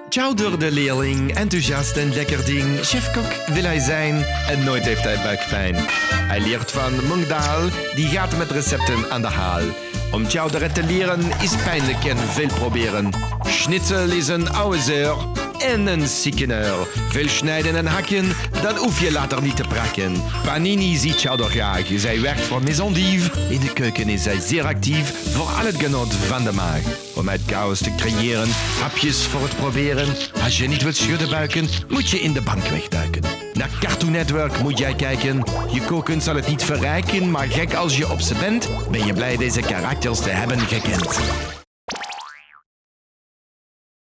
Chowder de leerling, enthousiast en lekker ding. Chefkok wil hij zijn en nooit heeft hij buikpijn. Hij leert van Mungdaal, die gaat met recepten aan de haal. Om Chowder te leren is pijnlijk en veel proberen. Schnitzel is een oude zeur en een ziekeneur. Veel snijden en hakken, dat hoef je later niet te prakken. Panini ziet Chowder graag. Zij werkt voor Maison d'Yves. In de keuken is zij zeer actief voor al het genot van de maag. Om het chaos te creëren, hapjes voor het proberen. Als je niet wilt schudden buiken, moet je in de bank wegduiken. Naar Cartoon Network moet jij kijken. Je koken zal het niet verrijken, maar gek als je op ze bent, ben je blij deze karakters te hebben gekend.